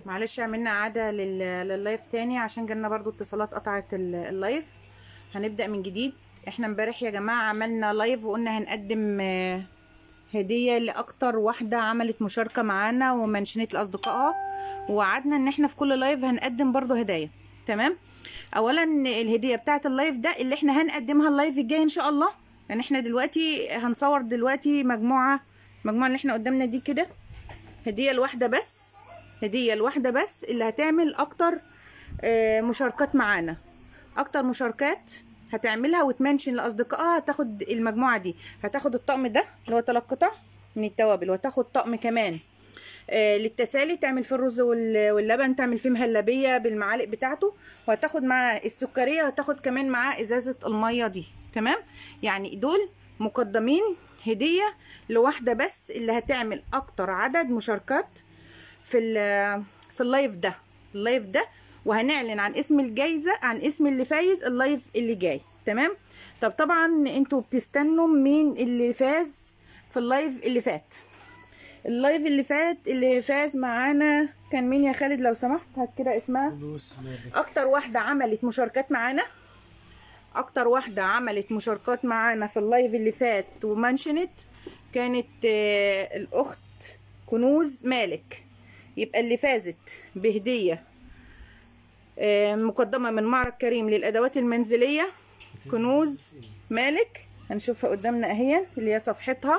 معلش عملنا اعاده لللايف تاني عشان جالنا برضو اتصالات قطعت اللايف. هنبدا من جديد. احنا امبارح يا جماعه عملنا لايف وقلنا هنقدم هديه لاكتر واحده عملت مشاركه معانا ومنشنت لاصدقائها، ووعدنا ان احنا في كل لايف هنقدم برضو هدايا. تمام. اولا الهديه بتاعه اللايف ده اللي احنا هنقدمها اللايف الجاي ان شاء الله، لان احنا دلوقتي هنصور دلوقتي مجموعه اللي احنا قدامنا دي كده هديه الواحده بس، هديه الواحده بس اللي هتعمل اكتر مشاركات معانا، اكتر مشاركات هتعملها وتمنشن لاصدقائها هتاخد المجموعه دي، هتاخد الطقم ده اللي هو 3 قطع من التوابل، وهتاخد طقم كمان للتسالي تعمل فيه الرز واللبن، تعمل فيه مهلبيه بالمعالق بتاعته، وهتاخد معاه السكريه، وهتاخد كمان معاه ازازه الميه دي. تمام. يعني دول مقدمين هديه لواحده بس اللي هتعمل اكتر عدد مشاركات في اللايف ده، وهنعلن عن اسم الجايزه، عن اسم اللي فايز اللايف اللي جاي. تمام. طب طبعا انتوا بتستنوا مين اللي فاز في اللايف اللي فات. اللايف اللي فاز معانا كان مين يا خالد لو سمحت؟ هات كده اسمها. اكتر واحده عملت مشاركات معانا، اكتر واحده عملت مشاركات معانا في اللايف اللي فات ومنشنت كانت الاخت كنوز مالك. يبقى اللي فازت بهديه مقدمه من معرض كريم للادوات المنزليه كنوز مالك. هنشوفها قدامنا اهي، اللي هي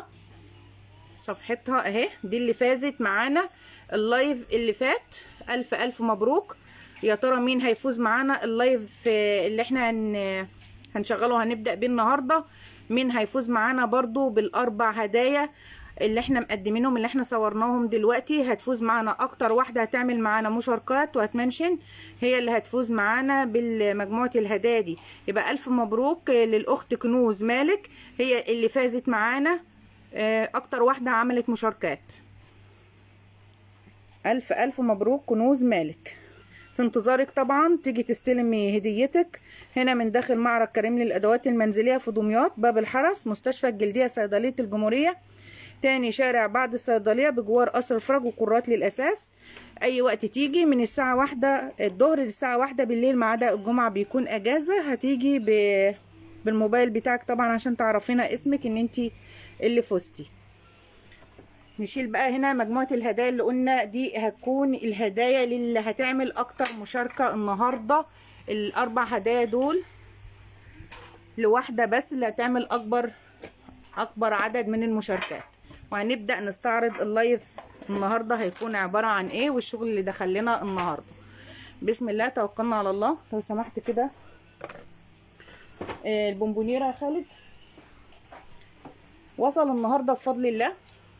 صفحتها اهي، دي اللي فازت معانا اللايف اللي فات. الف مبروك. يا ترى مين هيفوز معانا اللايف اللي احنا هنشغله هنبدأ بيه النهارده؟ مين هيفوز معانا برضو بالاربع هدايا اللي احنا مقدمينهم اللي احنا صورناهم دلوقتي؟ هتفوز معانا اكتر واحده هتعمل معانا مشاركات وهتمنشن، هي اللي هتفوز معانا بالمجموعه الهدايا دي. يبقى الف مبروك للاخت كنوز مالك، هي اللي فازت معانا اكتر واحده عملت مشاركات. الف مبروك كنوز مالك. في انتظارك طبعا تيجي تستلمي هديتك هنا من داخل معرض كريم للادوات المنزليه في دمياط، باب الحرس، مستشفى الجلديه، صيدليه الجمهوريه، تاني شارع بعد الصيدليه بجوار قصر الفرج وقرات للاساس. اي وقت تيجي من الساعه 1 الظهر للساعه 1 بالليل ما عدا الجمعه بيكون اجازه. هتيجي بالموبايل بتاعك طبعا عشان تعرفينا اسمك ان انتي اللي فزتي. نشيل بقى هنا مجموعه الهدايا اللي قلنا دي هتكون الهدايا اللي هتعمل اكتر مشاركه النهارده. الاربع هدايا دول لواحده بس اللي هتعمل اكبر عدد من المشاركات. وهنبدا نستعرض اللايف النهارده هيكون عباره عن ايه والشغل اللي دخل لنا النهارده. بسم الله توكلنا على الله. لو سمحت كده البونبونيره يا خالد وصل النهارده بفضل الله.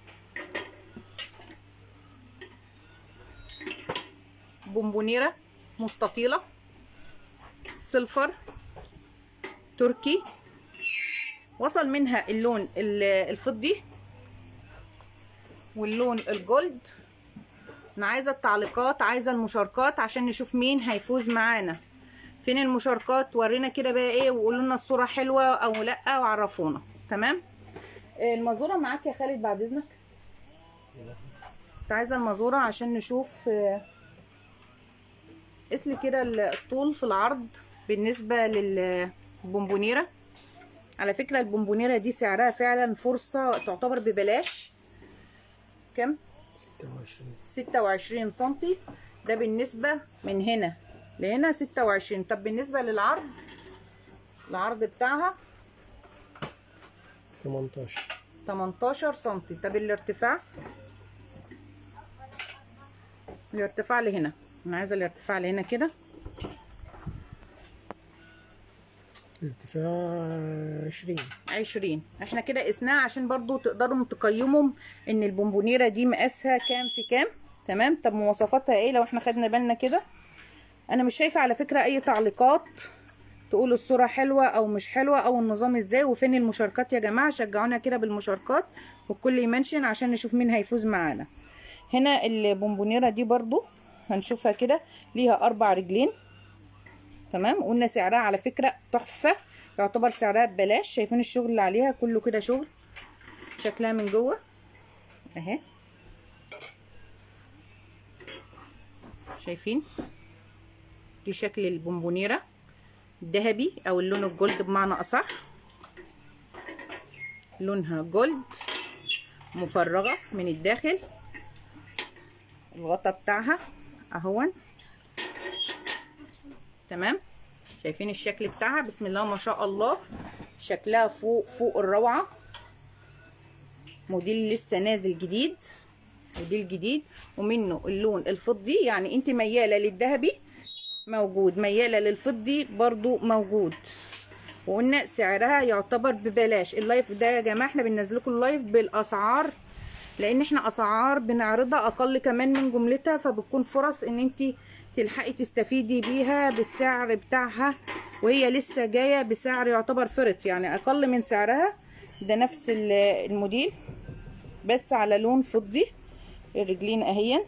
بونبونيره مستطيله سيلفر تركي، وصل منها اللون الفضي واللون الجولد. انا عايزه التعليقات، عايزه المشاركات عشان نشوف مين هيفوز معانا. فين المشاركات؟ ورينا كده بقى ايه وقولوا لنا الصوره حلوه او لا وعرفونا. تمام. المازوره معاك يا خالد بعد اذنك. كنت عايزه المازوره عشان نشوف اسم كده الطول في العرض بالنسبه للبونبونيره. على فكره البونبونيره دي سعرها فعلا فرصه تعتبر ببلاش. كم؟ 26 سنتي. ده بالنسبه من هنا لهنا 26. طب بالنسبه للعرض، العرض بتاعها 18 سنتي. طب الارتفاع لهنا، انا عايزه الارتفاع لهنا كده. ارتفاع 20. احنا كده قسناها عشان برضو تقدروا تقيموا ان البونبونيره دي مقاسها كام في كام. تمام. طب مواصفاتها ايه لو احنا خدنا بالنا كده؟ انا مش شايفه على فكره اي تعليقات تقولوا الصوره حلوه او مش حلوه او النظام ازاي. وفين المشاركات يا جماعه؟ شجعونا كده بالمشاركات والكل يمنشن عشان نشوف مين هيفوز معانا. هنا البونبونيره دي برضو هنشوفها كده ليها 4 رجلين. تمام. قلنا سعرها على فكره تحفه، يعتبر سعرها ببلاش. شايفين الشغل اللي عليها كله كده شغل. شكلها من جوه اهي شايفين دي شكل البونبونيره الذهبي او اللون الجولد بمعنى اصح. لونها جولد مفرغه من الداخل. الغطا بتاعها اهون. تمام. شايفين الشكل بتاعها بسم الله ما شاء الله. شكلها فوق الروعه. موديل لسه نازل جديد. موديل جديد ومنه اللون الفضي. يعني انت مياله للذهبي موجود، مياله للفضي برضو موجود. وقلنا سعرها يعتبر ببلاش. اللايف ده يا جماعه احنا بننزل لكم اللايف بالاسعار، لان احنا اسعار بنعرضها اقل كمان من جملتها، فبتكون فرص ان انت تلحقي تستفيدي بيها بالسعر بتاعها، وهي لسه جايه بسعر يعتبر فرط يعني اقل من سعرها. ده نفس الموديل بس على لون فضي. الرجلين اهي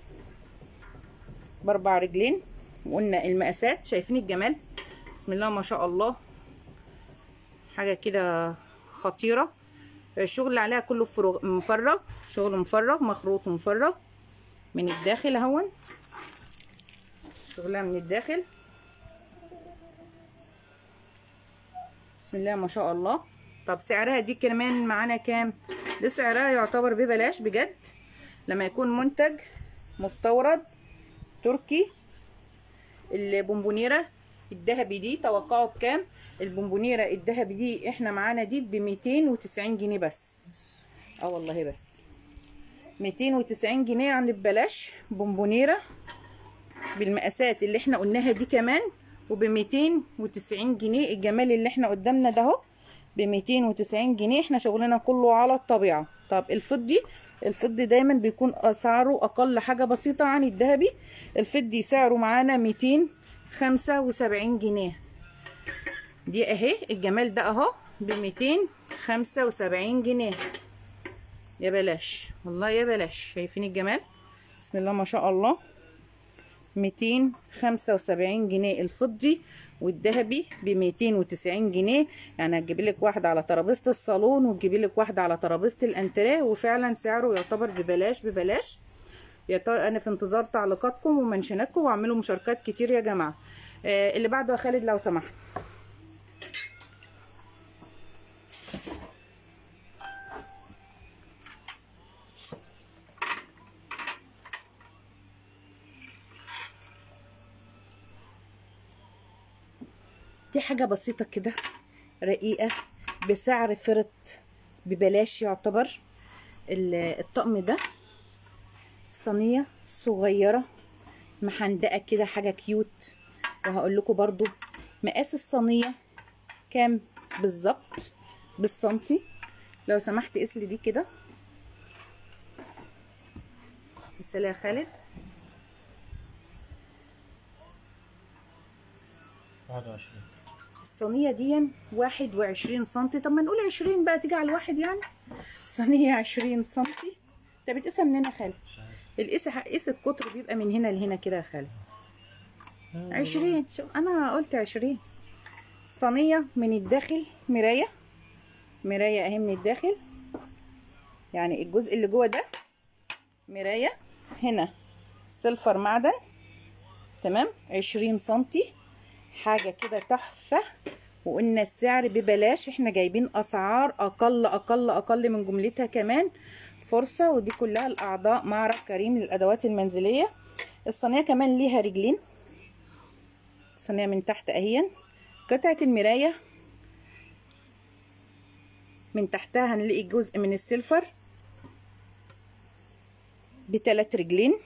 ب4 رجلين. وقلنا المقاسات شايفين الجمال بسم الله ما شاء الله. حاجه كده خطيره. الشغل اللي عليها كله مفرغ، شغل مفرغ مخروط ومفرغ من الداخل اهون. شغلها من الداخل بسم الله ما شاء الله. طب سعرها دي كمان معانا كام؟ ده سعرها يعتبر ببلاش بجد لما يكون منتج مستورد تركي. البونبونيره الذهبي دي توقعوا بكام؟ البونبونيره الذهبي دي احنا معانا دي ب 290 جنيه بس. والله بس 290 جنيه يعني ببلاش. بونبونيره بالمقاسات اللي احنا قلناها دي كمان وب 290 جنيه. الجمال اللي احنا قدامنا ده اهو ب 290 جنيه. احنا شغلنا كله على الطبيعه. طب الفضي دايما بيكون اسعاره اقل حاجه بسيطه عن الذهبي. الفضي سعره معانا 275 جنيه. دي اهي الجمال ده اهو ب 275 جنيه يا بلاش والله يا بلاش. شايفين الجمال بسم الله ما شاء الله. 275 جنيه الفضي، والذهبي ب 290 جنيه. يعني هتجيبي لك واحده على ترابيزه الصالون وتجيبي لك واحده على ترابيزه الانتريه، وفعلا سعره يعتبر ببلاش. يا ترى انا في انتظار تعليقاتكم ومنشناتكم، واعملوا مشاركات كتير يا جماعه. اللي بعده يا خالد لو سمحت. دي حاجة بسيطة كده رقيقة بسعر فرط ببلاش يعتبر. الطقم ده صينية صغيرة محندقة كده حاجة كيوت. وهقول لكم برضو مقاس الصينية كام بالظبط بالسنتي. لو سمحت قيس لي دي كده. مثال يا خالد. 21. الصينية دي 21 سنتي. طب ما نقول 20 بقى تيجي على الواحد يعني. صينية 20 سنتي. انت بتقيسها من هنا يا خالد؟ قيس القطر بيبقى من هنا لهنا كده يا خالد. 20. شوف انا قلت 20. صينية من الداخل مراية اهي من الداخل. يعني الجزء اللي جوه ده مراية. هنا سيلفر معدن. تمام. 20 سنتي. حاجه كده تحفه. وقلنا السعر ببلاش. احنا جايبين اسعار اقل من جملتها كمان. فرصه. ودي كلها الاعضاء معرض كريم للادوات المنزليه. الصينيه كمان ليها رجلين. الصينيه من تحت اهي. قطعه المرايه من تحتها هنلاقي جزء من السيلفر ب3 رجلين.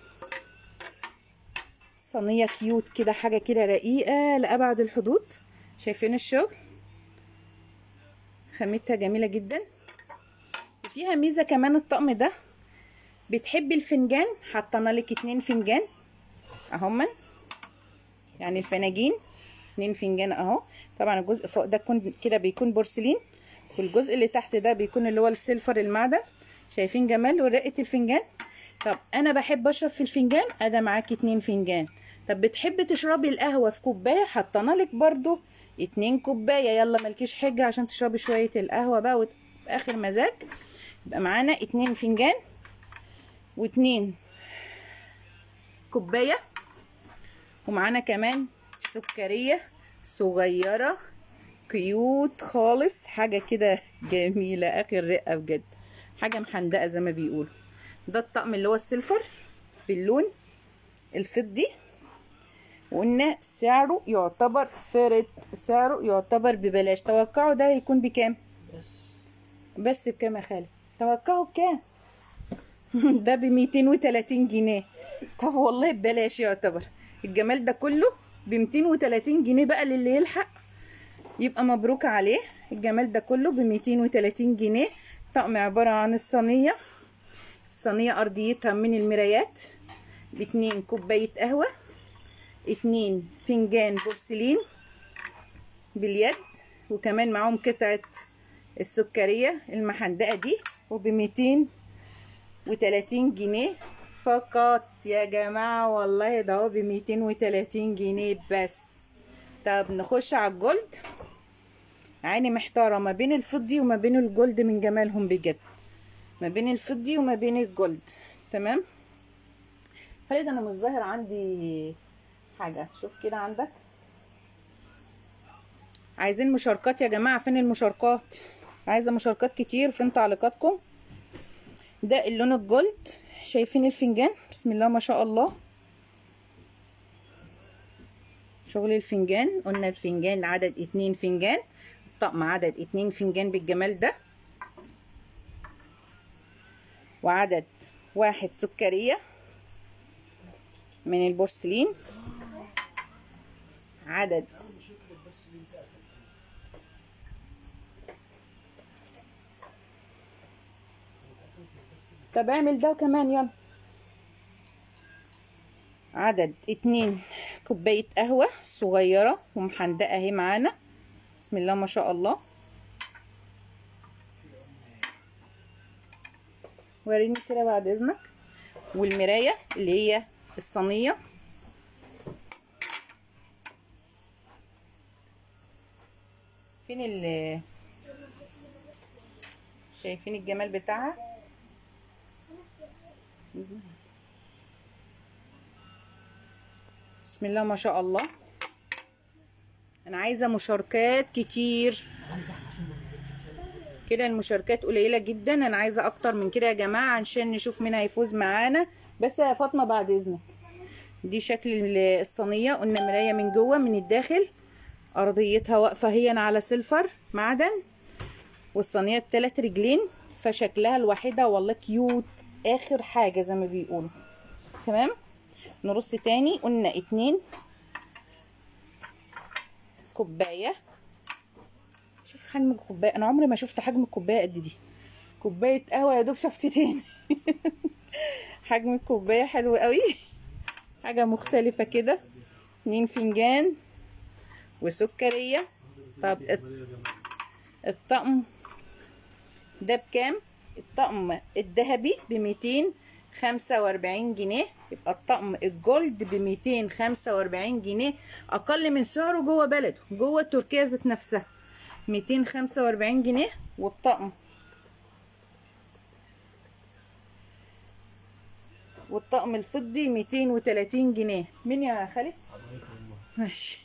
صينيه كيوت كده حاجه كده رقيقه لابعد الحدود. شايفين الشغل خامتها جميله جدا. وفيها ميزه كمان الطقم ده. بتحبي الفنجان حطينا لك 2 فنجان اهما. يعني الفناجين 2 فنجان اهو. طبعا الجزء فوق ده كده بيكون بورسلين، والجزء اللي تحت ده بيكون اللي هو السيلفر المعدن. شايفين جمال ورقه الفنجان. طب انا بحب اشرب في الفنجان. ادي معاكي 2 فنجان. طب بتحبي تشربي القهوه في كوبايه. حطينا لك برده 2 كوبايه. يلا مالكيش حجه عشان تشربي شويه القهوه بقى وفي اخر مزاج. يبقى معانا 2 فنجان و2 كوبايه ومعانا كمان سكريه صغيره كيوت خالص، حاجه كده جميله اخر رقه بجد، حاجه محندقه زي ما بيقولوا. ده الطقم اللي هو السيلفر باللون الفضي، وقلنا سعره يعتبر فرد، سعره يعتبر ببلاش. توقعوا ده هيكون بكام؟ بس بكام يا خالد؟ توقعوا بكام؟ ده ب 230 جنيه. طب والله ببلاش يعتبر. الجمال ده كله ب 230 جنيه بقى، للي يلحق يبقى مبروك عليه. الجمال ده كله ب 230 جنيه. طقم عبارة عن الصينية، الصينية أرضيتها من المرايات، ب2 كوباية قهوة، 2 فنجان بورسلين باليد، وكمان معاهم قطعة السكرية المحندقة دي، وب 230 جنيه فقط يا جماعة. والله ده هو ب 230 جنيه بس. طب نخش على الجولد. عيني محتارة ما بين الفضي وما بين الجولد من جمالهم بجد، ما بين الفضي وما بين الجولد. تمام. خالد انا مش ظاهر عندي حاجة، شوف كده عندك. عايزين مشاركات يا جماعة، فين المشاركات؟ عايزة مشاركات كتير، فين تعليقاتكم؟ ده اللون الجولد، شايفين الفنجان؟ بسم الله ما شاء الله، شغل الفنجان. قلنا الفنجان عدد 2 فنجان، الطقم عدد 2 فنجان بالجمال ده، وعدد 1 سكرية من البورسلين، عدد طب اعمل ده كمان يلا. عدد 2 كوباية قهوة صغيرة ومحندقة اهي معانا، بسم الله ما شاء الله. وريني كده بعد اذنك. والمراية اللي هي الصينية، فين شايفين الجمال بتاعها؟ بسم الله ما شاء الله. انا عايزه مشاركات كتير كده، المشاركات قليله جدا، انا عايزه اكتر من كده يا جماعه عشان نشوف مين هيفوز معانا. بس يا فاطمه بعد اذنك، دي شكل الصينيه. قلنا مرايه من جوه، من الداخل ارضيتها واقفه هي على سيلفر معدن، والصينيه ب3 رجلين، فشكلها الوحيده والله كيوت اخر حاجه زي ما بيقولوا. تمام. نرص تاني. قلنا 2 كوبايه، شوف حجم الكوبايه، انا عمري ما شفت حجم الكوبايه قد دي. كوبايه قهوه يا دوب شفتين. حجم الكوبايه حلو قوي، حاجه مختلفه كده. 2 فنجان وسكريه. طب الطقم ده بكام؟ الطقم الذهبي ب 245 جنيه، يبقى الطقم الجولد ب 245 جنيه، اقل من سعره جوه بلده، جوه تركيا ذات نفسها 245 جنيه. والطقم الفضي 230 جنيه. مين يا خالد؟ ماشي.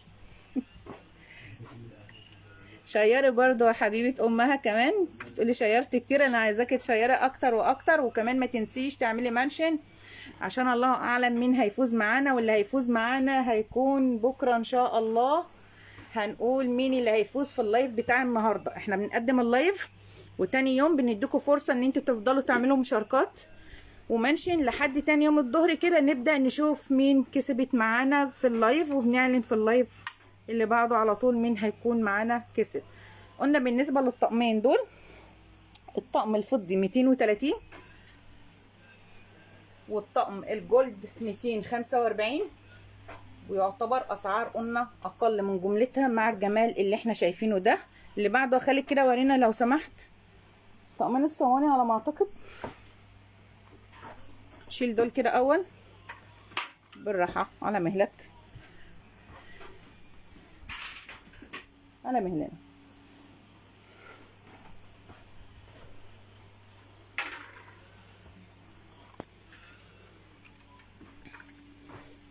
شيري برضو يا حبيبه امها كمان، بتقولي شيرت كتير، انا عايزاكي تشيري اكتر واكتر، وكمان ما تنسيش تعملي منشن عشان الله اعلم مين هيفوز معانا. واللي هيفوز معانا هيكون بكره ان شاء الله، هنقول مين اللي هيفوز في اللايف بتاع النهارده. احنا بنقدم اللايف وتاني يوم بنديكوا فرصه ان انتوا تفضلوا تعملوا مشاركات ومنشن لحد تاني يوم الظهر كده، نبدا نشوف مين كسبت معانا في اللايف، وبنعلن في اللايف اللي بعده على طول مين هيكون معانا كسب. قلنا بالنسبه للطقمين دول، الطقم الفضي 230، والطقم الجولد 245، ويعتبر اسعار قلنا اقل من جملتها مع الجمال اللي احنا شايفينه ده. اللي بعده خليك كده ورينا لو سمحت. طقمان الصواني على ما اعتقد، شيل دول كده اول بالراحه على مهلك، على مهلنا.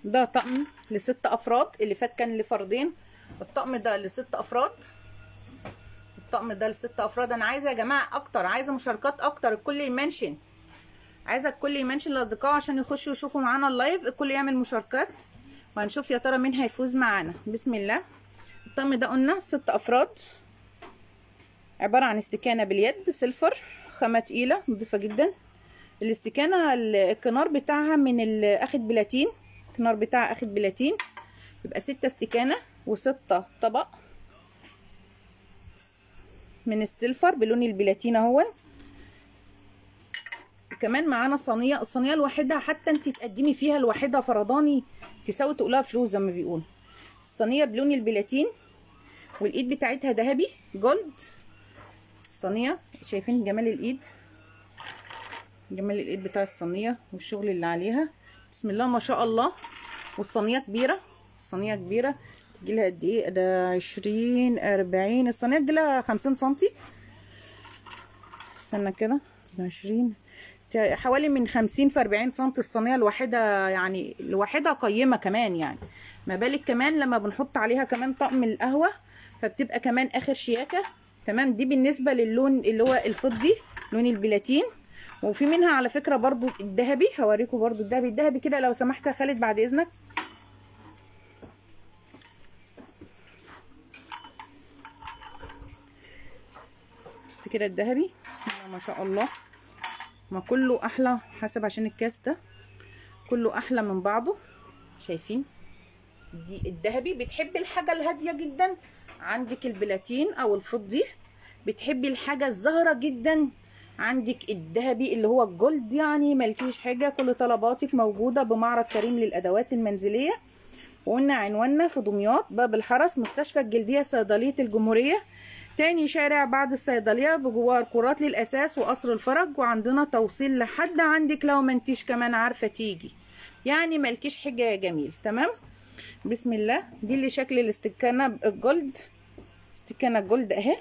ده طقم ل6 افراد، اللي فات كان لفردين، الطقم ده ل6 افراد. الطقم ده ل6 افراد. انا عايزه يا جماعه اكتر، عايزه مشاركات اكتر، الكل يمنشن، عايزه الكل يمنشن لاصدقائه عشان يخشوا يشوفوا معانا اللايف، الكل يعمل مشاركات وهنشوف يا ترى مين هيفوز معانا. بسم الله. الطقم ده قلنا 6 افراد، عباره عن استكانه باليد سيلفر، خامه تقيله نضيفه جدا. الاستكانه الكنار بتاعها من اخد بلاتين، الكنار بتاعها اخد بلاتين، يبقى 6 استكانه و6 طبق من السيلفر بلون البلاتين اهون. كمان معانا صينيه، الصينيه الواحده حتى انت تقدمي فيها الواحده فرداني تساوي تقولها فلوس زي ما بيقولوا. الصينيه بلون البلاتين والايد بتاعتها ذهبي جولد. الصينيه شايفين جمال الايد، جمال الايد بتاع الصينيه والشغل اللي عليها، بسم الله ما شاء الله. والصينيه كبيره، الصينيه كبيره تجيلها قد ايه ده؟ 20 40، الصينيه تجيلها 50 سنتي. استنى كده، 20 حوالي من 50 في 40 سنتي الصينيه الواحده، يعني الواحده قيمه كمان يعني، ما بالك كمان لما بنحط عليها كمان طقم القهوه فبتبقى كمان اخر شياكه. تمام. دي بالنسبه للون اللي هو الفضي، لون البلاتين. وفي منها على فكره برضو الذهبي، هوريكم برضو الذهبي كده لو سمحت يا خالد بعد اذنك. كده الذهبي بسم الله ما شاء الله، ما كله احلى حسب عشان الكاس ده كله احلى من بعضه. شايفين دي الذهبي، بتحبي الحاجه الهاديه جدا عندك البلاتين او الفضي، بتحبي الحاجه الزهره جدا عندك الذهبي اللي هو الجولد، يعني مالكيش حاجه، كل طلباتك موجوده بمعرض كريم للادوات المنزليه. وقلنا عنواننا في دمياط، باب الحرس، مستشفى الجلديه، صيدليه الجمهوريه، تاني شارع بعد الصيدليه، بجوار كرات للاساس وقصر الفرج. وعندنا توصيل لحد عندك لو ما انتيش كمان عارفه تيجي، يعني مالكيش حاجه يا جميل. تمام. بسم الله. دي اللي شكل الاستكانه الجولد، استكانه جولد اهي.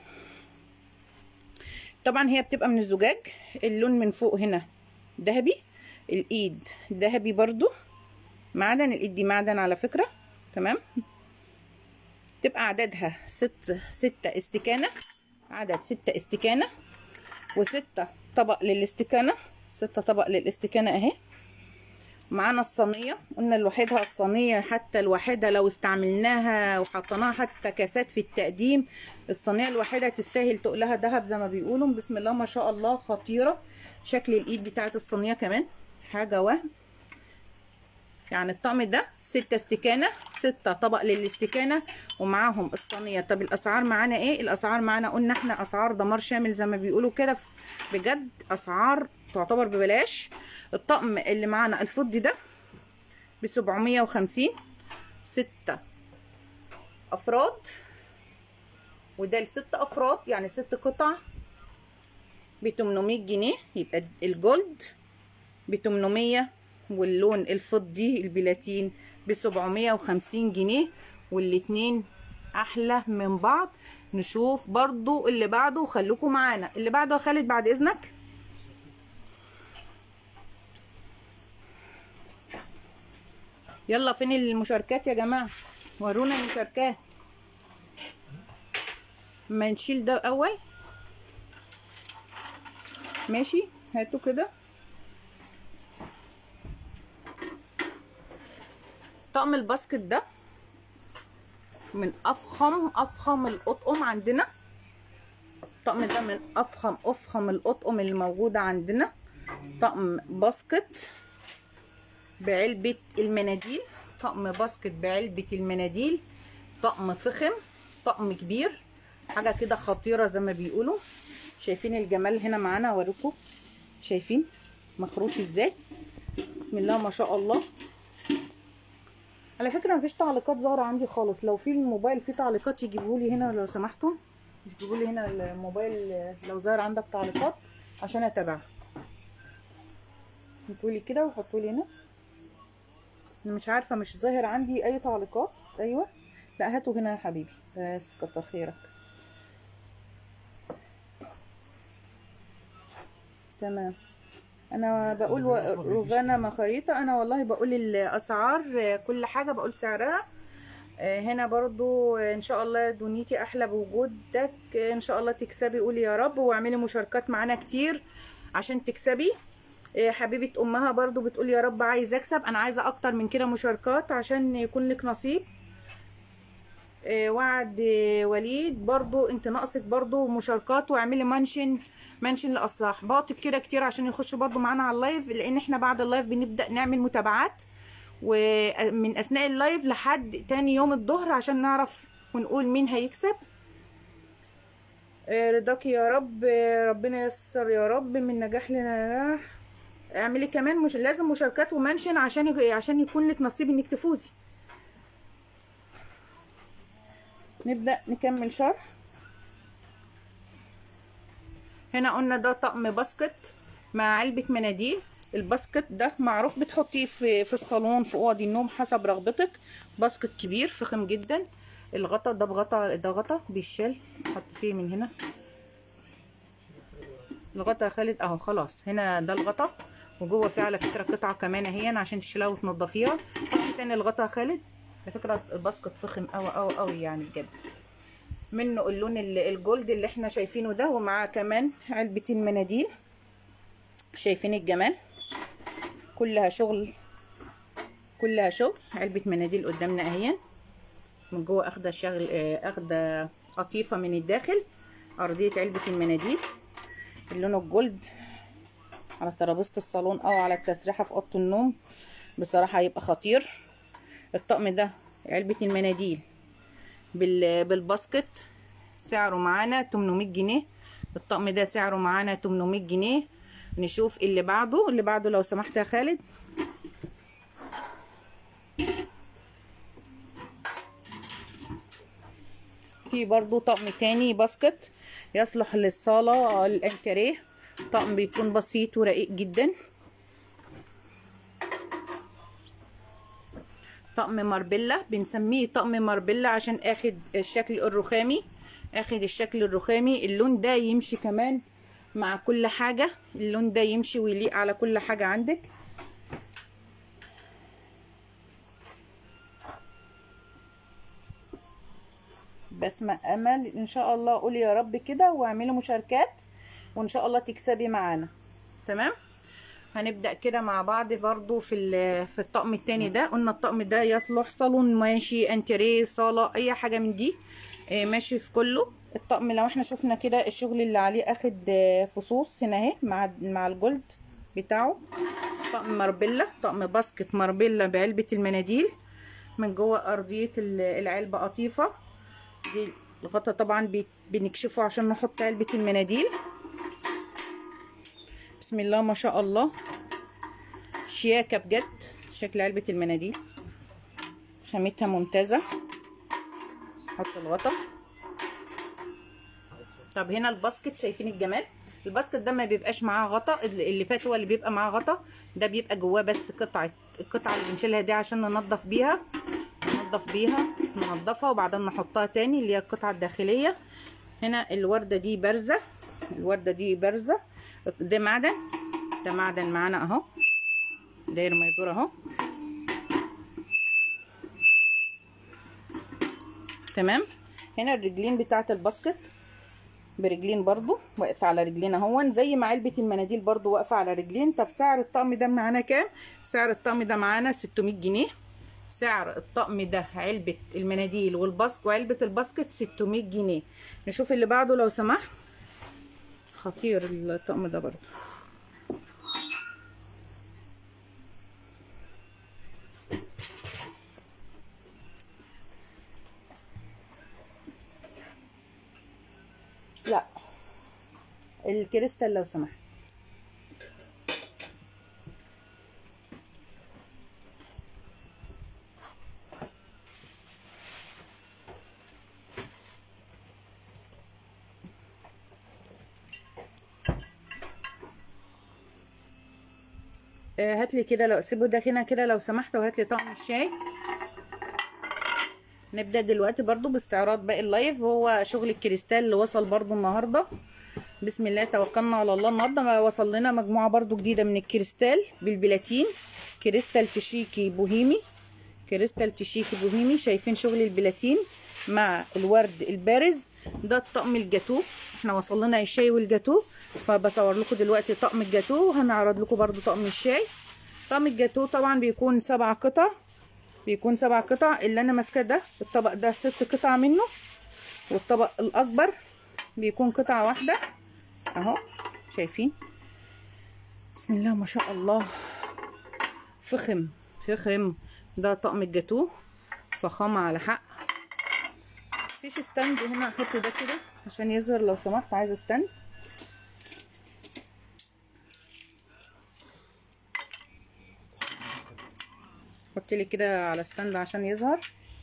طبعا هي بتبقى من الزجاج، اللون من فوق هنا ذهبي، الايد ذهبي برضو، معدن، الايد دي معدن على فكره. تمام. تبقى عددها 6 استكانه، عدد 6 استكانه و6 طبق للاستكانه، 6 طبق للاستكانه اهي. معانا الصينيه، قلنا لوحدها الصينيه، حتى الواحده لو استعملناها وحطيناها حتى كاسات في التقديم، الصينيه الواحده تستاهل تقلها ذهب زي ما بيقولوا. بسم الله ما شاء الله خطيره. شكل الايد بتاعت الصينيه كمان حاجه وهم، يعني الطقم ده 6 استكانه، 6 طبق للاستكانه ومعاهم الصينيه. طب الاسعار معانا ايه؟ الاسعار معانا قلنا احنا اسعار دمار شامل زي ما بيقولوا كده، بجد اسعار تعتبر ببلاش. الطقم اللي معانا الفضي ده ب 750، 6 افراد، وده ل6 افراد يعني 6 قطع ب 800 جنيه. يبقى الجولد ب 800 واللون الفضي البلاتين ب 750 جنيه، والاتنين احلى من بعض. نشوف برضو اللي بعده وخليكم معانا. اللي بعده يا خالد بعد اذنك. يلا فين المشاركات يا جماعه؟ ورونا المشاركات. ما نشيل ده اول، ماشي، هاتوا كده. طقم الباسكت ده من افخم الاطقم عندنا، الطقم ده من افخم الاطقم اللي موجوده عندنا. طقم باسكت بعلبه المناديل، طقم باسكت بعلبه المناديل، طقم فخم، طقم كبير، حاجه كده خطيره زي ما بيقولوا. شايفين الجمال هنا معانا؟ اوريكم، شايفين مخروط ازاي؟ بسم الله ما شاء الله. على فكره مفيش تعليقات ظاهره عندي خالص، لو في الموبايل فيه تعليقات يجيبوا لي هنا لو سمحتوا، يجيبوا لي هنا الموبايل لو ظاهر عندك تعليقات عشان اتابعها. حطوا لي كده وحطوا لي هنا. مش عارفه مش ظاهر عندي اي تعليقات. ايوه لا هاتوا هنا يا حبيبي، بس كتر خيرك. تمام. انا بقول روفانا مخاريطة، انا والله بقول الاسعار، كل حاجة بقول سعرها. هنا برضو ان شاء الله دنيتي احلى بوجودك، ان شاء الله تكسبي، قولي يا رب، واعملي مشاركات معانا كتير عشان تكسبي. حبيبة امها برضو بتقول يا رب عايزه اكسب، انا عايزه اكتر من كده مشاركات عشان يكون لك نصيب. وعد وليد برضو انت ناقصك برضو مشاركات، واعملي منشن لاصحاباتك كده كتير عشان يخشوا برضو معانا على اللايف، لان احنا بعد اللايف بنبدا نعمل متابعات، ومن اثناء اللايف لحد تاني يوم الظهر عشان نعرف ونقول مين هيكسب. رضاك يا رب، ربنا ييسر يا رب من نجاح لنجاح. اعملي كمان مش لازم مشاركات ومنشن عشان يكون لك نصيب انك تفوزي. نبدأ نكمل شرح. هنا قلنا ده طقم باسكت مع علبة مناديل. الباسكت ده معروف بتحطيه في الصالون، في اوض النوم حسب رغبتك. باسكت كبير فخم جدا. الغطا ده غطا بيشال، حط فيه من هنا الغطا يا خالد اهو. خلاص هنا ده الغطا، وجوه فيه على فكره قطعه كمان اهي عشان تشيلها وتنضفيها. حط تاني الغطا يا خالد. على فكره الباسكت فخم قوي يعني بجد. منه اللون الجولد اللي احنا شايفينه ده، ومعاه كمان علبه المناديل. شايفين الجمال، كلها شغل علبه مناديل قدامنا اهي. من جوه اخده شغل، اخده قطيفه من الداخل. ارضيه علبه المناديل اللون الجولد على ترابيزه الصالون او على التسريحه في اوضه النوم بصراحه هيبقى خطير. الطقم ده علبه المناديل بالباسكت سعره معانا 800 جنيه. الطقم ده سعره معانا 800 جنيه. نشوف اللي بعده لو سمحت يا خالد. في برضو طقم تاني باسكت يصلح للصالة الانتريه. طقم بيكون بسيط ورقيق جدا. طقم ماربيلا، بنسميه طقم ماربيلا عشان اخد الشكل الرخامي. اللون ده يمشي كمان مع كل حاجة، اللون ده يمشي ويليق على كل حاجة عندك. بسمة امل ان شاء الله، قولي يا رب كده واعملي مشاركات وان شاء الله تكسبي معانا. تمام. هنبدأ كده مع بعض برضو في الطقم التاني ده. قلنا الطقم ده يصلح صالون، ماشي انتريه، صالة، اي حاجة من دي ماشي في كله. الطقم لو احنا شفنا كده الشغل اللي عليه اخد فصوص هنا اهي مع الجولد بتاعه. طقم ماربيلا، طقم باسكت ماربيلا بعلبة المناديل. من جوه ارضية العلبة قطيفة. الغطا طبعا بنكشفه عشان نحط علبة المناديل. بسم الله ما شاء الله، شياكة بجد. شكل علبة المناديل خامتها ممتازة. نحط الغطا. طب هنا الباسكت، شايفين الجمال؟ الباسكت ده ما بيبقاش معاه غطا، اللي فات هو اللي بيبقى معاه غطا. ده بيبقى جواه بس القطعة اللي بنشيلها دي عشان ننضف بيها، ننضفها وبعدين نحطها تاني، اللي هي القطعة الداخلية. هنا الوردة دي بارزة. ده معدن معانا اهو، داير ما يدور اهو. تمام. هنا الرجلين بتاعه الباسكت برجلين برضو، واقفه على رجلين اهون زي ما علبه المناديل برضو واقفه على رجلين. طب سعر الطقم ده معانا كام؟ سعر الطقم ده معانا 600 جنيه. سعر الطقم ده علبه المناديل وعلبه الباسكت 600 جنيه. نشوف اللي بعده لو سمحت. خطير الطقم ده برضو. لا الكريستال لو سمحت. هاتلي كده، لو سيبه ده هنا كده لو سمحت، وهاتلي طقم الشاي. نبدأ دلوقتي برضو باستعراض باقي اللايف، وهو شغل الكريستال اللي وصل برضو النهاردة. بسم الله توكلنا على الله. النهارده وصل لنا مجموعه برضو جديده من الكريستال بالبلاتين، كريستال تشيكي بوهيمي، كريستال تشيكي بوهيمي. شايفين شغل البلاتين مع الورد البارز. ده الطقم الجاتوه، احنا وصل لنا الشاي والجاتوه، فبصور لكم دلوقتي طقم الجاتوه، وهنعرض لكم برضو طقم الشاي. طقم الجاتوه طبعا بيكون 7 قطع، بيكون 7 قطع. اللي انا ماسكاه ده الطبق ده 6 قطع منه، والطبق الاكبر بيكون قطعه واحده اهو. شايفين؟ بسم الله ما شاء الله، فخم فخم. ده طقم الجاتوه، فخامه على حق. مفيش ستاند هنا، هحط ده كده عشان يظهر لو سمحت. عايزه ستاند، حط لي كده على ستاند عشان يظهر.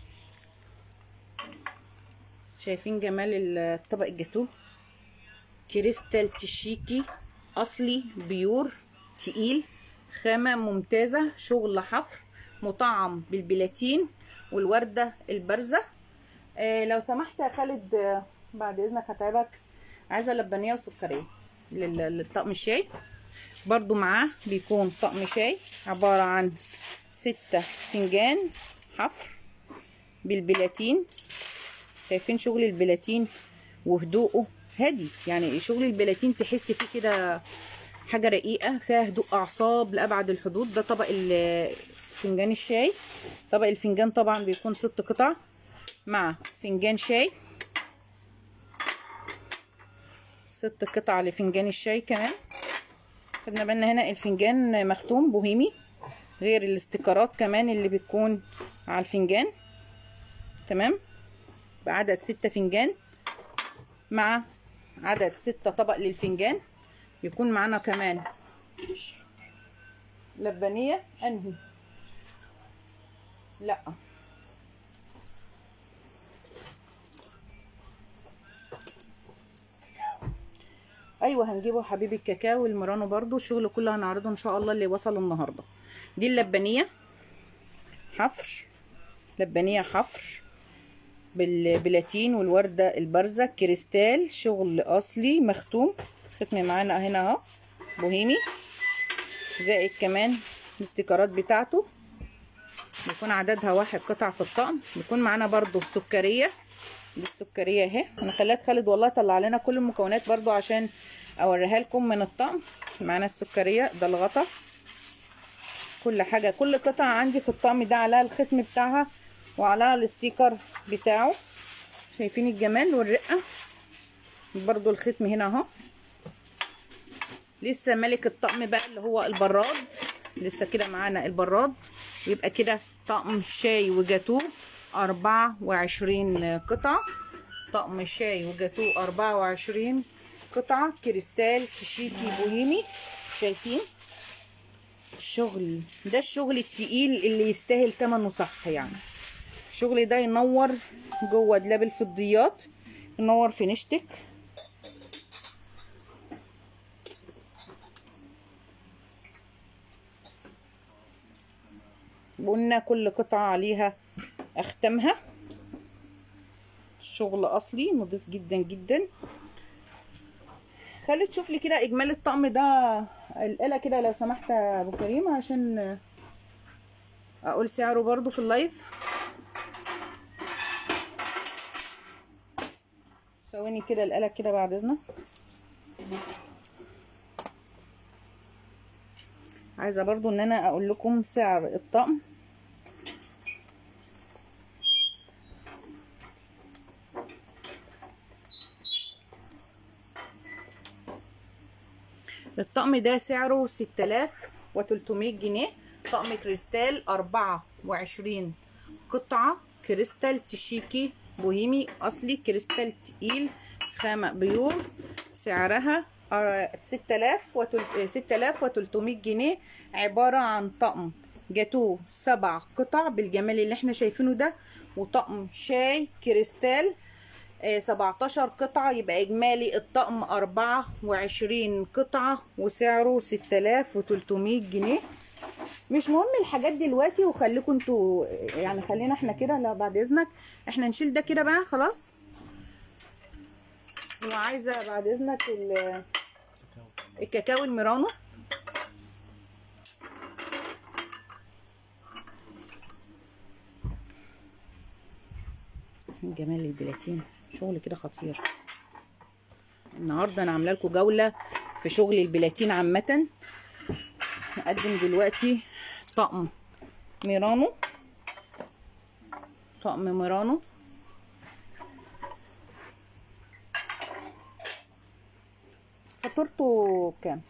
شايفين جمال الطبق الجاتوه؟ كريستال تشيكي اصلي بيور تقيل، خامه ممتازه، شغل حفر مطعم بالبلاتين والورده البارزه. لو سمحت يا خالد بعد اذنك هتعبك، عايزه لبانيه وسكريه للطقم الشاي. برضو معاه بيكون طقم شاي عباره عن 6 فنجان حفر بالبلاتين. شايفين شغل البلاتين وهدوءه هادي؟ يعني شغل البلاتين تحس فيه كده حاجه رقيقه، فيها هدوء اعصاب لابعد الحدود. ده طبق فنجان الشاي. طبق الفنجان طبعا بيكون 6 قطع مع فنجان شاي، 6 قطع لفنجان الشاي كمان. خدنا بالنا هنا الفنجان مختوم بوهيمي، غير الاستيكرات كمان اللي بتكون على الفنجان. تمام، بعدد 6 فنجان مع عدد 6 طبق للفنجان. يكون معانا كمان لبانية. انهي؟ لا ايوه هنجيبه حبيبي الكاكاو والمرانو برضو. الشغل كله هنعرضه ان شاء الله اللي وصل النهارده. دي اللبانيه حفر، لبانيه حفر بالبلاتين والورده البارزه كريستال، شغل اصلي مختوم. ختم معانا هنا اهو بوهيمي، زائد كمان الاستيكرات بتاعته. بيكون عددها 1 قطع في الطقم. بيكون معانا برضو سكريه، دي السكريه اهي. انا خليت خالد والله طلع لنا كل المكونات برضو عشان اوريها لكم من الطقم. معانا السكريه، ده الغطا، كل حاجه، كل قطعه عندي في الطقم ده عليها الختم بتاعها وعليها الاستيكر بتاعه. شايفين الجمال والرقه؟ برضو الختم هنا اهو. لسه ملك الطقم بقى اللي هو البراد، لسه كده معانا البراد. يبقى كده طقم شاي وجاتوه 24 قطعه. طقم شاي وجاتوه 24 قطعه كريستال تشيكي بوهيمي. شايفين الشغل ده؟ الشغل التقيل اللي يستاهل ثمنه صح. يعني الشغل ده ينور جوه دولاب الفضيات، ينور في نشتك. قلنا كل قطعه عليها اختمها. شغل اصلي نضيف جدا جدا. خلي تشوف لي كده اجمالي الطقم ده القلة كده لو سمحت يا ابو كريم، عشان اقول سعره برضو في اللايف. ثواني كده القلة كده بعد اذنك. عايزه برضو ان انا اقول لكم سعر الطقم. الطقم ده سعره 6300 جنيه. طقم كريستال 24 قطعة كريستال تشيكي بوهيمي اصلي، كريستال تقيل، خامة بيور. سعرها 6300 جنيه. عبارة عن طقم جاتوه 7 قطع بالجمال اللي احنا شايفينه ده، وطقم شاي كريستال 17 قطعة. يبقى اجمالي الطقم 24 قطعة وسعره 6300 جنيه. مش مهم الحاجات دلوقتي، وخليكم انتوا يعني خلينا احنا كده. لا بعد اذنك احنا نشيل ده كده بقى خلاص. وعايزه بعد اذنك الكاكاو الميرانو. جمال البلاتين شغل كده خطير. النهارده انا عامله لكم جوله في شغل البلاتين عامه. هقدم دلوقتي طقم ميرانو. طقم ميرانو فاتورته كام؟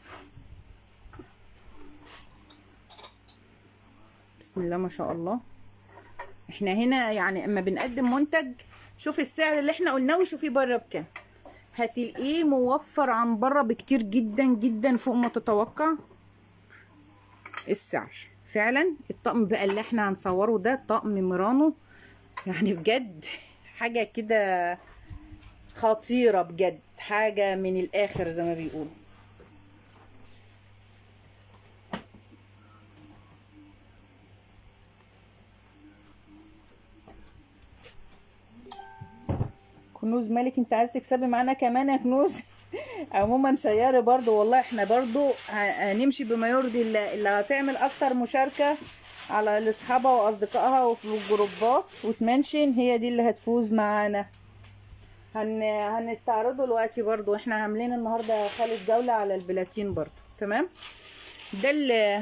بسم الله ما شاء الله. احنا هنا يعني اما بنقدم منتج شوفي السعر اللي احنا قلناه وشوفي بره بكام، هتلاقيه موفر عن بره بكتير جدا جدا فوق ما تتوقع السعر. فعلا الطقم بقى اللي احنا هنصوره ده طقم ميرانو، يعني بجد حاجه كده خطيره بجد، حاجه من الاخر زي ما بيقولوا. كنوز مالك انت عايز تكسبي معانا كمان يا كنوز؟ عموما شياري برضو والله، احنا برضو هنمشي بما يرضي الله. اللي هتعمل اكتر مشاركة على لاصحابها واصدقائها وفي الجروبات وتمنشن هي دي اللي هتفوز معانا. هنستعرضه دلوقتي برضو. احنا عاملين النهارده خالد جولة على البلاتين برضو. تمام. ده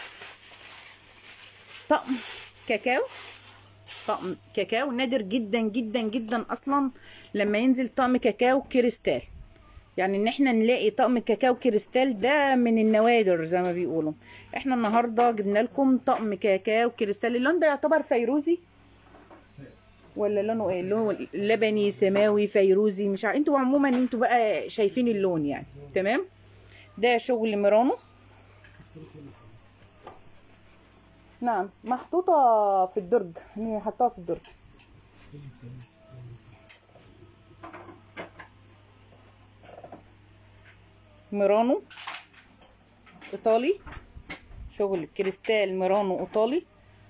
طقم كاكاو. طقم كاكاو نادر جدا جدا جدا اصلا لما ينزل طقم كاكاو كريستال. يعني ان احنا نلاقي طقم كاكاو كريستال ده من النوادر زي ما بيقولوا. احنا النهارده جبنا لكم طقم كاكاو كريستال. اللون ده يعتبر فيروزي ولا لونه ايه؟ لونه لبني سماوي فيروزي مش عارف، انتوا عموما انتوا بقى شايفين اللون يعني. تمام. ده شغل ميرانو. نعم محطوطه في الدرج، هي حطاها في الدرج. ميرانو ايطالي، شغل كريستال ميرانو ايطالي،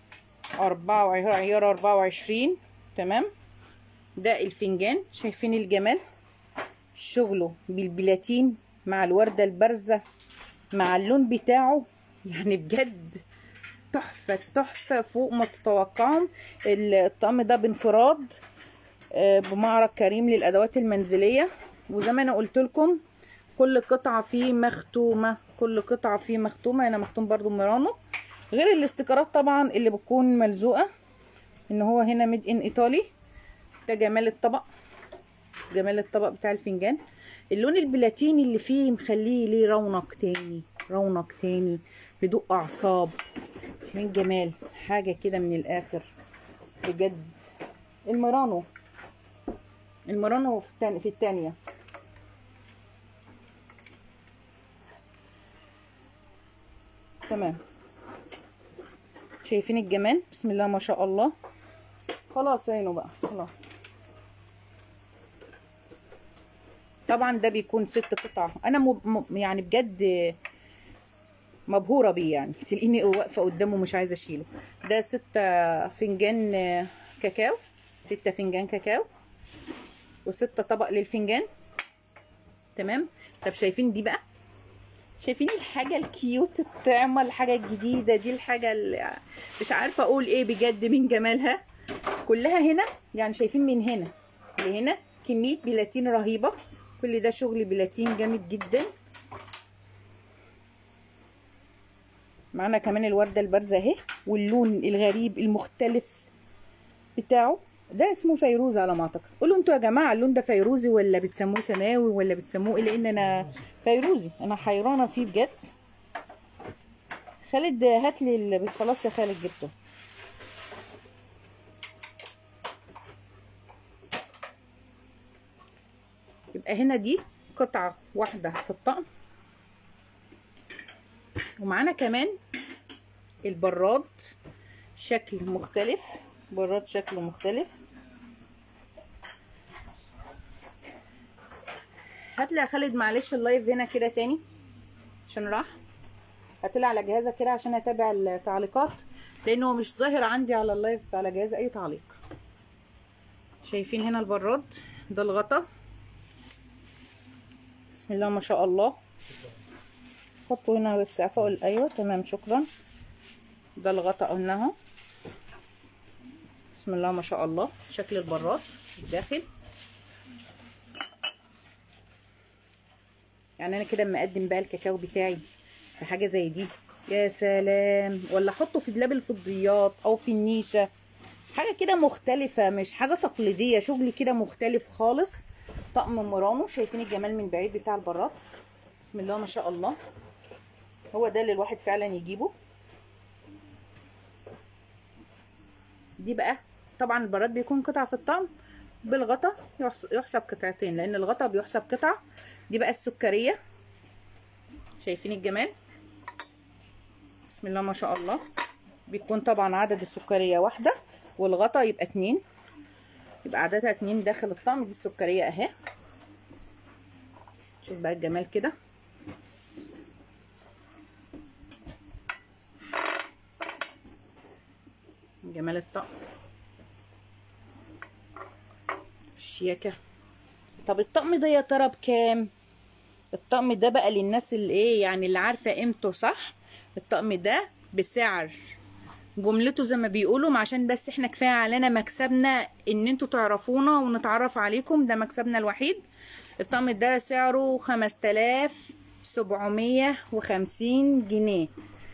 عيار 24. تمام. ده الفنجان شايفين الجمال، شغله بالبلاتين مع الورده البارزه مع اللون بتاعه، يعني بجد تحفه تحفه فوق ما تتوقعوا. الطقم ده بانفراد بمعرض كريم للادوات المنزليه. وزي ما انا قلت لكم كل قطعه فيه مختومه، كل قطعه فيه مختومه. هنا مختوم برضو ميرانو، غير الاستيكرات طبعا اللي بتكون ملزوقه ان هو هنا ميد ان ايطالي. ده جمال الطبق، جمال الطبق بتاع الفنجان. اللون البلاتيني اللي فيه مخليه ليه رونق تاني، رونق تاني بدق اعصاب. من جمال حاجه كده من الاخر بجد. الميرانو في الثانيه. تمام. شايفين الجمال بسم الله ما شاء الله. خلاص عينه بقى خلاص. طبعا ده بيكون 6 قطع. انا يعني بجد مبهوره بيه، يعني تلاقيني واقفه قدامه مش عايزه اشيله. ده 6 فنجان كاكاو، 6 فنجان كاكاو و6 طبق للفنجان. تمام. طب شايفين دي بقى؟ شايفين الحاجه الكيوت الطعمه، الحاجه الجديده دي، الحاجه اللي مش عارفه اقول ايه بجد من جمالها. كلها هنا يعني شايفين من هنا لهنا كميه بلاتين رهيبه. كل ده شغل بلاتين جامد جدا. معانا كمان الورده البارزه اهي، واللون الغريب المختلف بتاعه ده اسمه فيروز على ما اعتقد. قولوا انتوا يا جماعه اللون ده فيروزي ولا بتسموه سماوي ولا بتسموه ايه؟ لان انا فيروزي، انا حيرانه فيه بجد. خالد هات لي خلاص يا خالد جبته. يبقى هنا دي قطعه واحده في الطقم. ومعانا كمان البراد شكل مختلف، براد شكله مختلف. هاتلي يا خالد معلش اللايف هنا كده تاني عشان راح. هاتلي على جهازك كده عشان اتابع التعليقات، لانه مش ظاهر عندي على اللايف على جهاز اي تعليق. شايفين هنا البراد ده الغطا بسم الله ما شاء الله. حطوا هنا بس فوق. ايوه تمام شكرا. ده الغطا قلنا اهو. بسم الله ما شاء الله. شكل البراد الداخل يعني انا كده اما اقدم بقى الكاكاو بتاعي في حاجه زي دي يا سلام. ولا احطه في دولاب الفضيات او في النيشه، حاجه كده مختلفه مش حاجه تقليديه، شغل كده مختلف خالص. طقم مورانو. شايفين الجمال من بعيد بتاع البراد؟ بسم الله ما شاء الله. هو ده اللي الواحد فعلا يجيبه. دي بقى طبعا البراد بيكون قطعه في الطقم، بالغطا يحسب قطعتين لان الغطا بيحسب قطعه. دي بقى السكريه. شايفين الجمال؟ بسم الله ما شاء الله. بيكون طبعا عدد السكريه واحده والغطا يبقى 2، يبقى عددها 2 داخل الطقم. دي السكريه اهي. شوف بقى الجمال كده. جمال الطقم الشياكه. طب الطقم ده يا ترى بكام؟ الطقم ده بقى للناس اللي ايه يعني اللي عارفه قيمته صح. الطقم ده بسعر جملته زي ما بيقولوا، عشان بس احنا كفايه علينا مكسبنا ان انتوا تعرفونا ونتعرف عليكم، ده مكسبنا الوحيد. الطقم ده سعره 5750 جنيه.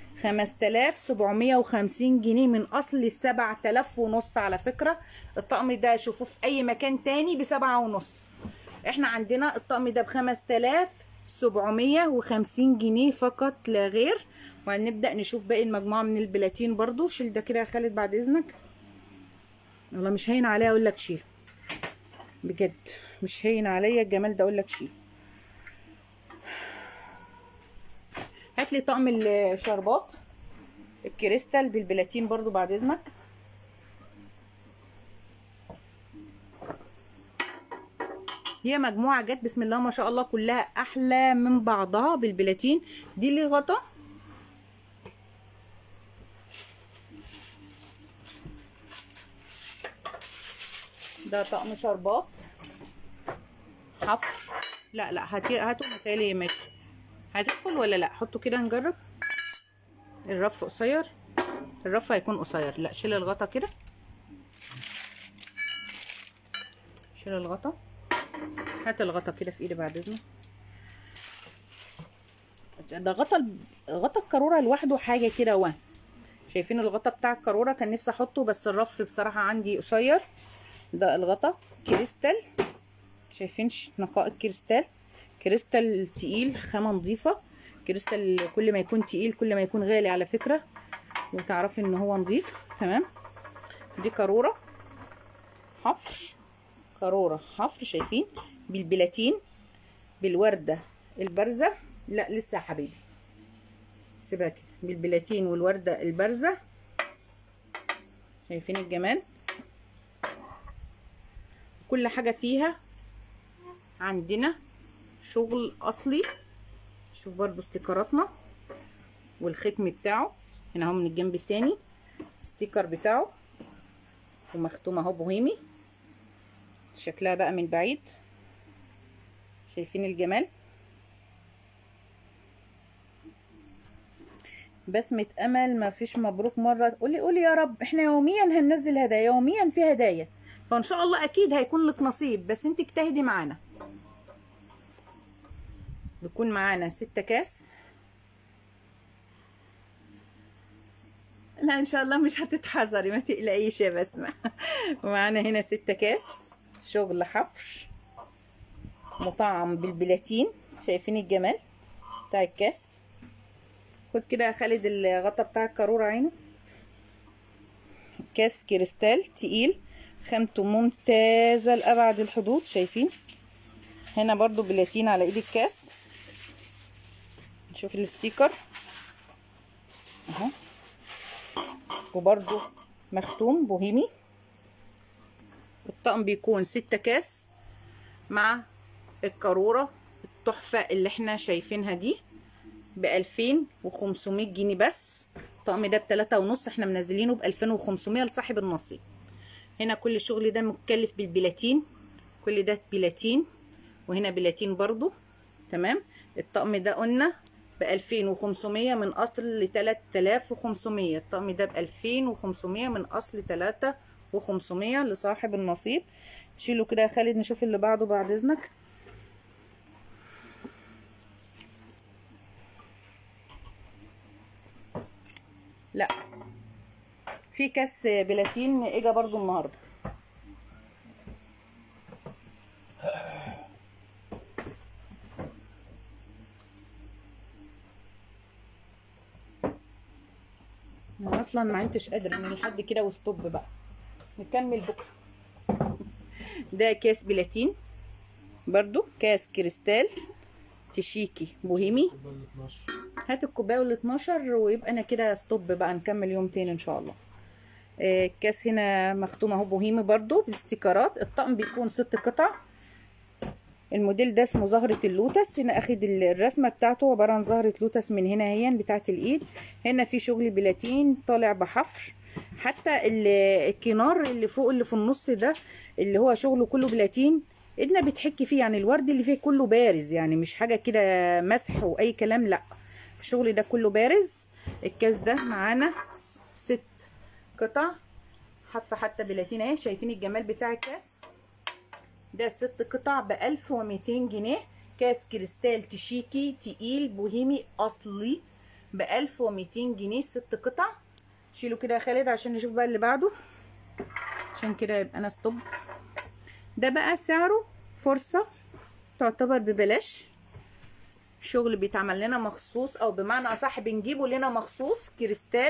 5750 جنيه من اصل 7000 ونص. على فكره الطقم ده شوفوه في اي مكان تاني ب7 ونص، احنا عندنا الطقم ده ب5750 جنيه فقط لا غير. وهنبدأ نشوف باقي المجموعة من البلاتين برضو. شيل ده كده يا خالد بعد اذنك. والله مش هين عليا اقول لك شيل، بجد مش هين عليا الجمال ده اقول لك شيل. هات لي طقم الشربات الكريستال بالبلاتين برضو بعد اذنك. هي مجموعه جت بسم الله ما شاء الله كلها احلى من بعضها بالبلاتين. دي اللي غطا ده طقم شربات حفر. لا هاتوا مثالي ماشي. هتدخل ولا لا؟ حطوا كده نجرب. الرف قصير، الرف هيكون قصير. لا شيل الغطا كده، شيل الغطا. هات الغطا كده في ايدي بعد اذنك. ده غطا القاروره لوحده حاجه كده شايفين الغطا بتاع القاروره؟ كان نفسي احطه بس الرف بصراحه عندي قصير. ده الغطا كريستال. شايفين نقاء الكريستال؟ كريستال تقيل، خامه نظيفه. كريستال كل ما يكون تقيل كل ما يكون غالي على فكره، وتعرفي ان هو نظيف. تمام. دي قاروره حفر، قاروره حفر. شايفين بالبلاتين بالورده البارزه. لا لسه يا حبيبي سيبها كده. بالبلاتين والورده البارزه. شايفين الجمال؟ كل حاجه فيها عندنا شغل اصلي. شوف برضو استيكراتنا والختم بتاعه هنا اهو من الجنب التاني. ستيكر بتاعه ومختوم اهو بوهيمي. شكلها بقى من بعيد. شايفين الجمال؟ بسمة امل ما فيش مبروك مره. قولي يا رب. احنا يوميا هننزل هدايا، يوميا في هدايا، فان شاء الله اكيد هيكون لك نصيب، بس انت اجتهدي معانا. بيكون معانا 6 كاس. لا ان شاء الله مش هتتحذري ما تقلقيش يا بسمة. ومعانا هنا 6 كاس شغل حفر مطعم بالبلاتين. شايفين الجمال بتاع الكاس؟ خد كده يا خالد الغطا بتاع القاروره عينه. كاس كريستال تقيل، خامته ممتازه لابعد الحدود. شايفين هنا برضو بلاتين على ايد الكاس. نشوف الستيكر اهو، وبرضو مختوم بوهيمي. الطقم بيكون 6 كاس مع القاروره التحفه اللي احنا شايفينها دي ب2500 جنيه بس. الطقم ده ب3 ونص، احنا منزلينه ب2500 لصاحب النصيب. هنا كل الشغل ده مكلف بالبلاتين، كل ده بلاتين، وهنا بلاتين برضو. تمام. الطقم ده قلنا ب2500 من اصل ل3500. الطقم ده ب2500 من اصل 3500 لصاحب النصيب. شيله كده يا خالد نشوف اللي بعده بعد اذنك. لا في كاس بلاتين اجا برضو النهارده. انا اصلا ما عدتش قادره من لحد كده وستوب بقى، نكمل بكره. ده كاس بلاتين برضو، كاس كريستال تشيكي بوهيمي. هات الكوبايه وال 12 ويبقى انا كده ستوب بقى، نكمل يوم تاني ان شاء الله. الكاس هنا مختوم اهو بوهيمي برضو باستيكرات. الطقم بيكون 6 قطع. الموديل ده اسمه زهرة اللوتس. هنا اخد الرسمة بتاعته عبارة عن زهرة لوتس من هنا اهي بتاعت الايد. هنا في شغل بلاتين طالع بحفر. حتى الكنار اللي فوق اللي في النص ده اللي هو شغله كله بلاتين، ايدنا بتحكي فيه، يعني الورد اللي فيه كله بارز، يعني مش حاجة كده مسح واي كلام، لا الشغل ده كله بارز. الكاس ده معانا 6 قطع حفة حتى بلاتين اهي. شايفين الجمال بتاع الكاس ده؟ 6 قطع ب1200 جنيه. كاس كريستال تشيكي تقيل بوهيمي اصلي ب1200 جنيه 6 قطع. شيله كده يا خالد عشان نشوف بقى اللي بعده، عشان كده يبقى انا ستوب. ده بقى سعره فرصة تعتبر ببلاش. شغل بيتعمل لنا مخصوص، او بمعنى اصح بنجيبه لنا مخصوص. كريستال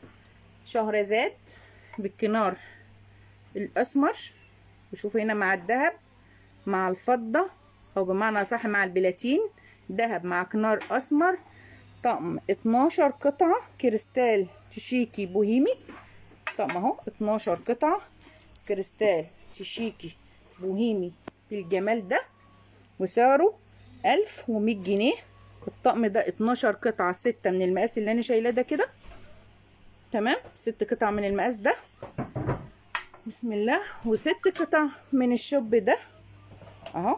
شهرزاد بالكنار الاسمر، وشوفوا هنا مع الذهب مع الفضة، او بمعنى اصح مع البلاتين، ذهب مع كنار اسمر. طقم 12 قطعة كريستال تشيكي بوهيمي. طقم اهو 12 قطعة كريستال تشيكي بوهيمي بالجمال ده، وسعره 1100 جنيه. الطقم ده 12 قطعة 6 من المقاس اللي انا شايلاه ده كده، تمام. 6 قطع من المقاس ده بسم الله، و6 قطع من الشوب ده اهو،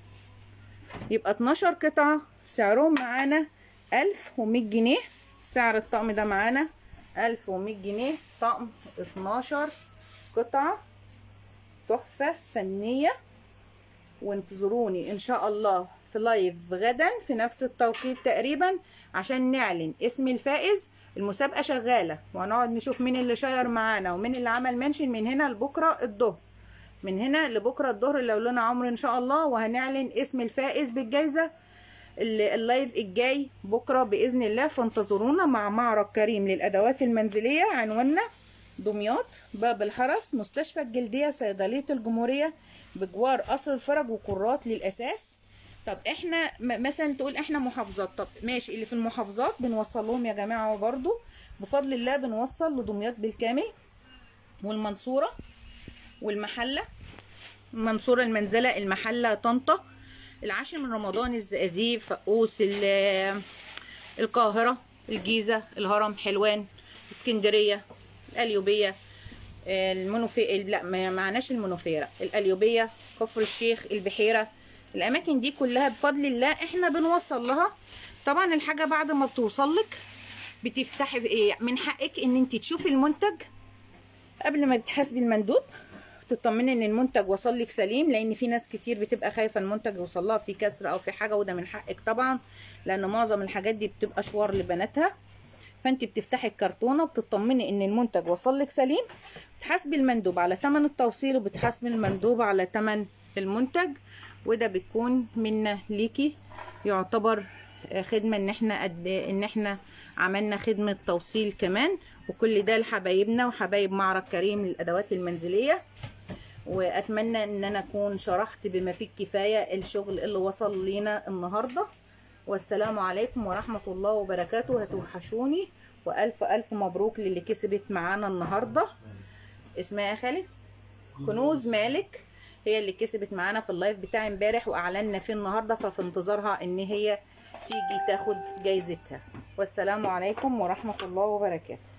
يبقى 12 قطعة سعرهم معانا 1100 جنيه. سعر الطقم ده معانا 1100 جنيه. طقم 12 قطعة تحفة فنية. وانتظروني ان شاء الله في لايف غدا في نفس التوقيت تقريبا عشان نعلن اسم الفائز. المسابقة شغالة وهنقعد نشوف مين اللي شير معانا ومين اللي عمل منشن من هنا لبكرة الظهر، من هنا لبكرة الظهر لو لنا عمر ان شاء الله. وهنعلن اسم الفائز بالجايزة اللايف الجاي بكرة بإذن الله. فانتظرونا مع معرض كريم للأدوات المنزلية. عنواننا دمياط باب الحرس، مستشفى الجلدية، صيدلية الجمهورية بجوار قصر الفرج وقرات للأساس. طب احنا مثلا تقول احنا محافظات، طب ماشي، اللي في المحافظات بنوصل لهم يا جماعة برضو بفضل الله. بنوصل لدمياط بالكامل والمنصورة والمحلة. المنصورة المنزلة، المحلة طنطا، العاشر من رمضان، الزقازيق، فقوس، القاهرة، الجيزة، الهرم، حلوان، اسكندرية، القليوبية، المنوفية، لا ما معناش المنوفية، لا القليوبية، كفر الشيخ، البحيرة. الأماكن دي كلها بفضل الله احنا بنوصل لها. طبعا الحاجة بعد ما بتوصل لك بتفتحي ايه، من حقك ان انت تشوفي المنتج قبل ما بتحاسبي المندوب، تطمني ان المنتج وصل لك سليم، لان في ناس كتير بتبقى خايفه المنتج يوصل لها فيه كسر او في حاجه، وده من حقك طبعا لان معظم الحاجات دي بتبقى شوار لبناتها. فانت بتفتحي الكرتونه وبتطمني ان المنتج وصل لك سليم، بتحاسبي المندوب على ثمن التوصيل وبتحاسبي المندوب على ثمن المنتج. وده بيكون منا ليكي، يعتبر خدمه ان احنا عملنا خدمه توصيل كمان. وكل ده لحبايبنا وحبايب معرض كريم للادوات المنزليه. واتمنى ان انا اكون شرحت بما فيه الكفايه الشغل اللي وصل لينا النهارده. والسلام عليكم ورحمه الله وبركاته. هتوحشوني، والف الف مبروك للي كسبت معانا النهارده. اسمها يا خالد كنوز مالك، هي اللي كسبت معانا في اللايف بتاع امبارح واعلنا فيه النهارده، ففي انتظارها ان هي تيجي تاخد جايزتها. والسلام عليكم ورحمه الله وبركاته.